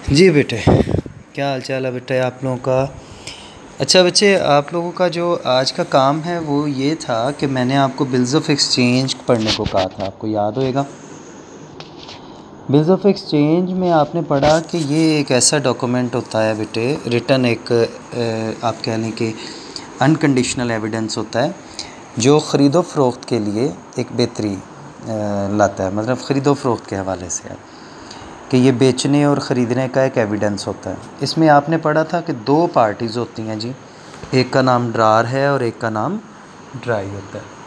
जी बेटे, क्या हाल चाल है बेटे आप लोगों का। अच्छा बच्चे, आप लोगों का जो आज का काम है वो ये था कि मैंने आपको बिल्स ऑफ एक्सचेंज पढ़ने को कहा था, आपको याद होएगा। बिल्स ऑफ एक्सचेंज में आपने पढ़ा कि ये एक ऐसा डॉक्यूमेंट होता है बेटे, रिटन एक आप कह लें कि अनकंडीशनल एविडेंस होता है जो ख़रीदो फ़रोख्त के लिए एक बेहतरी लाता है, मतलब ख़रीदो फ़रोख्त के हवाले से है कि ये बेचने और ख़रीदने का एक एविडेंस होता है। इसमें आपने पढ़ा था कि दो पार्टीज़ होती हैं जी, एक का नाम ड्रार है और एक का नाम ड्राई होता है।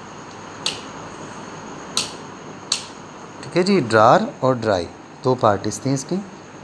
ठीक है जी, ड्रार और ड्राई दो पार्टीज़ थी इसकी।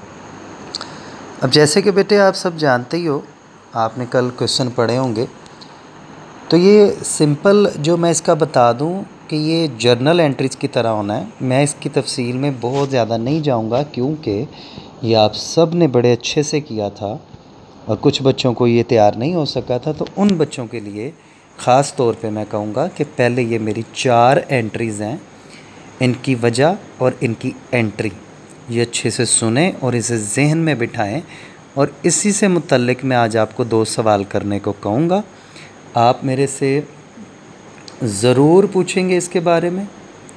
अब जैसे कि बेटे आप सब जानते ही हो, आपने कल क्वेश्चन पढ़े होंगे, तो ये सिंपल जो मैं इसका बता दूं कि ये जर्नल एंट्रीज़ की तरह होना है। मैं इसकी तफसील में बहुत ज़्यादा नहीं जाऊंगा क्योंकि ये आप सब ने बड़े अच्छे से किया था और कुछ बच्चों को ये तैयार नहीं हो सका था, तो उन बच्चों के लिए ख़ास तौर पे मैं कहूँगा कि पहले ये मेरी 4 एंट्रीज़ हैं, इनकी वजह और इनकी एंट्री ये अच्छे से सुने और इसे जहन में बिठाएं, और इसी से मुतल्लिक मैं आज आपको 2 सवाल करने को कहूँगा। आप मेरे से ज़रूर पूछेंगे इसके बारे में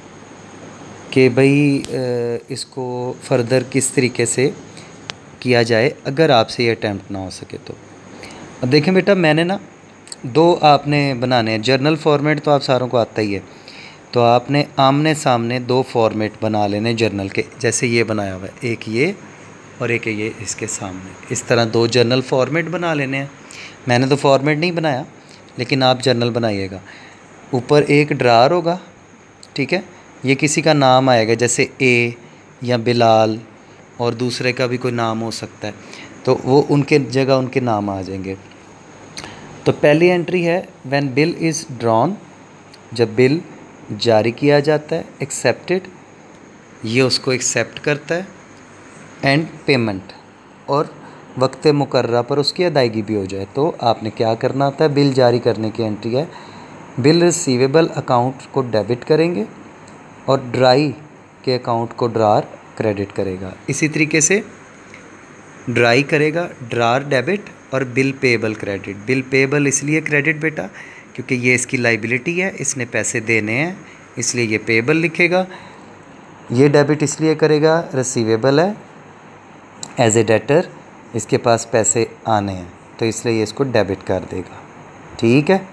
कि भाई इसको फ़र्दर किस तरीके से किया जाए अगर आपसे ये अटैम्प्ट ना हो सके तो। अब देखें बेटा, मैंने ना 2 आपने बनाने हैं। जर्नल फॉर्मेट तो आप सारों को आता ही है, तो आपने आमने सामने 2 फॉर्मेट बना लेने जर्नल के, जैसे ये बनाया हुआ है, एक ये और एक ये इसके सामने। इस तरह 2 जर्नल फॉर्मेट बना लेने हैं। मैंने तो फॉर्मेट नहीं बनाया, लेकिन आप जर्नल बनाइएगा। ऊपर एक ड्रार होगा, ठीक है, ये किसी का नाम आएगा जैसे ए या बिलाल, और दूसरे का भी कोई नाम हो सकता है, तो वो उनके जगह उनके नाम आ जाएंगे। तो पहली एंट्री है व्हेन बिल इज़ ड्रॉन, जब बिल जारी किया जाता है। एक्सेप्टेड, ये उसको एक्सेप्ट करता है। एंड पेमेंट, और वक्त मुकर्रा पर उसकी अदायगी भी हो जाए, तो आपने क्या करना होता है। बिल जारी करने की एंट्री है, बिल रिसीवेबल अकाउंट को डेबिट करेंगे और ड्राई के अकाउंट को ड्रार क्रेडिट करेगा। इसी तरीके से ड्राई करेगा ड्रार डेबिट और bill payable credit. Bill payable इसलिए क्रेडिट बेटा क्योंकि ये इसकी लाइबिलिटी है, इसने पैसे देने हैं, इसलिए ये पेबल लिखेगा। ये डेबिट इसलिए करेगा, रिसीवेबल है, एज ए डेटर इसके पास पैसे आने हैं, तो इसलिए ये इसको डेबिट कर देगा। ठीक है।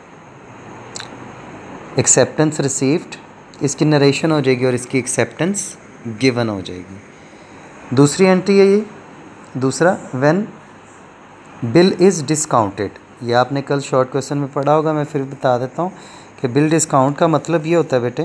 एक्सेप्टेंस रिसीव्ड, इसकी नरेशन हो जाएगी और इसकी एक्सेप्टेंस गिवन हो जाएगी। दूसरी एंट्री है ये, दूसरा व्हेन बिल इज़ डिस्काउंटेड। ये आपने कल शॉर्ट क्वेश्चन में पढ़ा होगा, मैं फिर बता देता हूँ कि बिल डिस्काउंट का मतलब ये होता है बेटे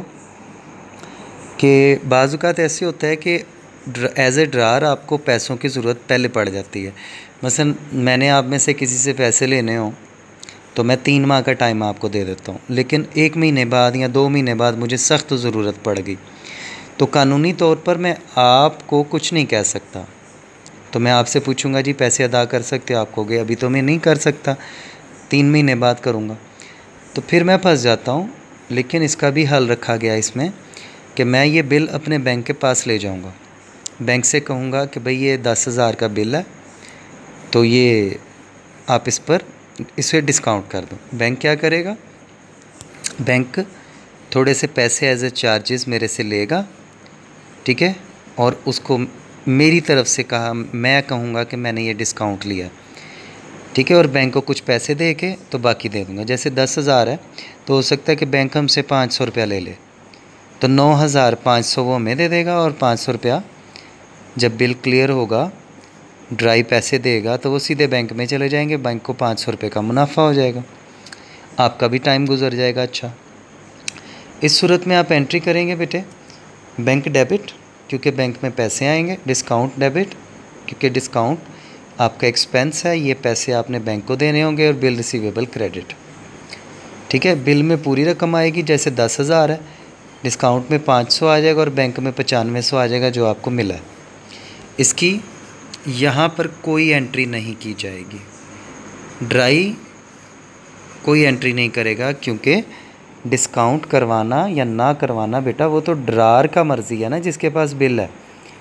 कि बाज़ औक़ात ऐसे होता है कि एज ए ड्रार आपको पैसों की ज़रूरत पहले पड़ जाती है। मसलन मैंने आप में से किसी से पैसे लेने हों तो मैं 3 माह का टाइम आपको दे देता हूँ, लेकिन 1 महीने बाद या 2 महीने बाद मुझे सख्त ज़रूरत पड़ गई, तो कानूनी तौर पर मैं आपको कुछ नहीं कह सकता। तो मैं आपसे पूछूंगा जी पैसे अदा कर सकते हो, आप कहोगे अभी तो मैं नहीं कर सकता, 3 महीने बाद करूँगा, तो फिर मैं फंस जाता हूँ। लेकिन इसका भी हल रखा गया इसमें कि मैं ये बिल अपने बैंक के पास ले जाऊँगा, बैंक से कहूँगा कि भाई ये 10,000 का बिल है, तो ये आप इसे डिस्काउंट कर दो। बैंक क्या करेगा, बैंक थोड़े से पैसे एज ए चार्जेस मेरे से लेगा, ठीक है, और उसको मेरी तरफ से मैं कहूँगा कि मैंने ये डिस्काउंट लिया, ठीक है, और बैंक को कुछ पैसे दे के तो बाकी दे दूँगा। जैसे 10,000 है तो हो सकता है कि बैंक हमसे 500 रुपया ले ले, तो 9,500 वो हमें दे देगा, और 500 रुपया जब बिल क्लियर होगा, ड्राई पैसे देगा, तो वो सीधे बैंक में चले जाएंगे, बैंक को 500 रुपये का मुनाफा हो जाएगा, आपका भी टाइम गुजर जाएगा। अच्छा, इस सूरत में आप एंट्री करेंगे बेटे बैंक डेबिट, क्योंकि बैंक में पैसे आएंगे, डिस्काउंट डेबिट क्योंकि डिस्काउंट आपका एक्सपेंस है, ये पैसे आपने बैंक को देने होंगे, और बिल रिसीवेबल क्रेडिट। ठीक है, बिल में पूरी रकम आएगी, जैसे 10,000 है, डिस्काउंट में 500 आ जाएगा और बैंक में 9500 आ जाएगा जो आपको मिला है। इसकी यहाँ पर कोई एंट्री नहीं की जाएगी, ड्राई कोई एंट्री नहीं करेगा, क्योंकि डिस्काउंट करवाना या ना करवाना बेटा वो तो ड्रार का मर्ज़ी है ना, जिसके पास बिल है।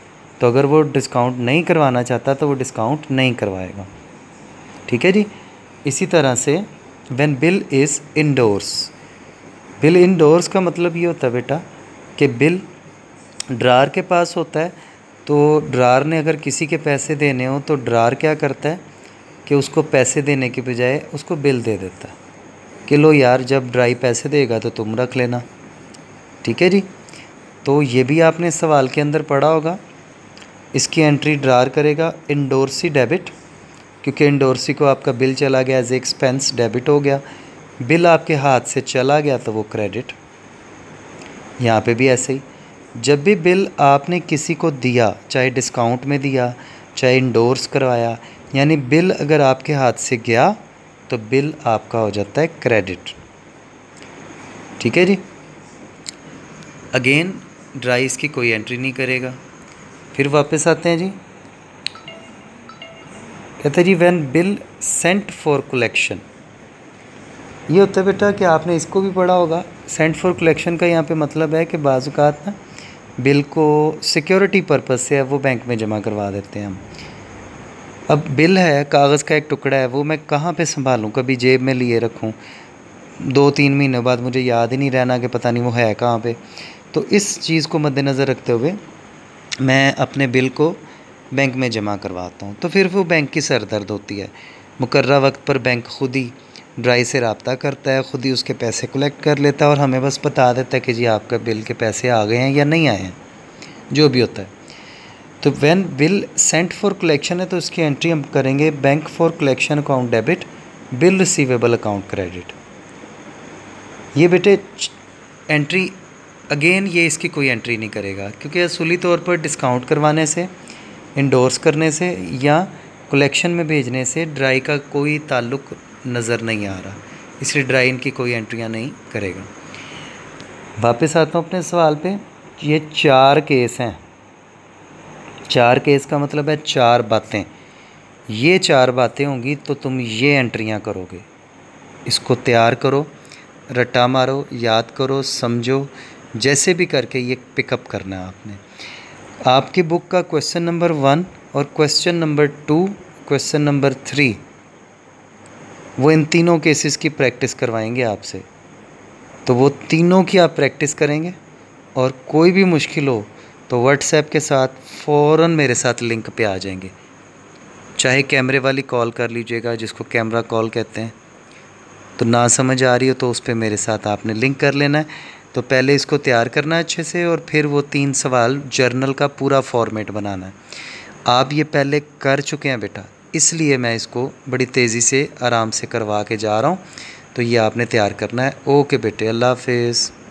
तो अगर वो डिस्काउंट नहीं करवाना चाहता तो वो डिस्काउंट नहीं करवाएगा। ठीक है जी। इसी तरह से when bill is endorse, bill endorse का मतलब ये होता है बेटा कि बिल ड्रार के पास होता है, तो ड्रार ने अगर किसी के पैसे देने हो तो ड्रार क्या करता है कि उसको पैसे देने के बजाय उसको बिल दे देता है कि लो यार, जब ड्राई पैसे देगा तो तुम रख लेना। ठीक है जी। तो ये भी आपने सवाल के अंदर पढ़ा होगा। इसकी एंट्री ड्रार करेगा इंडोर्सी डेबिट, क्योंकि इंडोर्सी को आपका बिल चला गया एज एक्सपेंस, डेबिट हो गया। बिल आपके हाथ से चला गया तो वो क्रेडिट। यहाँ पे भी ऐसे ही, जब भी बिल आपने किसी को दिया, चाहे डिस्काउंट में दिया चाहे इंडोर्स करवाया, यानी बिल अगर आपके हाथ से गया तो बिल आपका हो जाता है क्रेडिट। ठीक है जी। अगेन ड्राई इसकी कोई एंट्री नहीं करेगा। फिर वापस आते हैं जी, कहते हैं जी when bill sent for collection. ये होता है बेटा कि आपने इसको भी पढ़ा होगा। सेंट फॉर कलेक्शन का यहाँ पे मतलब है कि बाज़ औक़ात ना बिल को सिक्योरिटी पर्पस से है वो बैंक में जमा करवा देते हैं हम। अब बिल है, कागज़ का एक टुकड़ा है, वो मैं कहाँ पे संभालूँ, कभी जेब में लिए रखूँ, 2-3 महीने बाद मुझे याद ही नहीं रहना कि पता नहीं वो है कहाँ पे। तो इस चीज़ को मद्देनज़र रखते हुए मैं अपने बिल को बैंक में जमा करवाता हूँ, तो फिर वो बैंक की सरदर्द होती है। मुकर्रा वक्त पर बैंक खुद ही ड्राई से रब्ता करता है, खुद ही उसके पैसे कलेक्ट कर लेता है और हमें बस बता देता है कि जी आपका बिल के पैसे आ गए हैं या नहीं आए हैं, जो भी होता है। तो when bill sent for collection है तो इसकी एंट्री हम करेंगे bank for collection account debit, bill receivable account credit. ये बेटे एंट्री अगेन ये इसकी कोई एंट्री नहीं करेगा, क्योंकि असूली तौर पर डिस्काउंट करवाने से, इंडोर्स करने से या कलेक्शन में भेजने से ड्राई का कोई ताल्लुक़ नज़र नहीं आ रहा, इसलिए ड्राई इनकी कोई एंट्रियां नहीं करेगा। वापस आता हूँ अपने सवाल पे। ये 4 केस हैं। 4 केस का मतलब है 4 बातें। ये 4 बातें होंगी तो तुम ये एंट्रियां करोगे। इसको तैयार करो, रट्टा मारो, याद करो, समझो, जैसे भी करके ये पिकअप करना है आपने। आपकी बुक का क्वेश्चन नंबर 1 और क्वेश्चन नंबर 2, क्वेश्चन नंबर 3, वो इन तीनों केसेस की प्रैक्टिस करवाएंगे आपसे। तो वो तीनों की आप प्रैक्टिस करेंगे और कोई भी मुश्किल हो तो व्हाट्सएप के साथ फ़ौरन मेरे साथ लिंक पे आ जाएंगे। चाहे कैमरे वाली कॉल कर लीजिएगा, जिसको कैमरा कॉल कहते हैं। तो ना समझ आ रही हो तो उस पर मेरे साथ आपने लिंक कर लेना है। तो पहले इसको तैयार करना है अच्छे से और फिर वो 3 सवाल जर्नल का पूरा फॉर्मेट बनाना है। आप ये पहले कर चुके हैं बेटा, इसलिए मैं इसको बड़ी तेज़ी से आराम से करवा के जा रहा हूँ। तो ये आपने तैयार करना है। ओके बेटे, अल्लाह हाफिज़।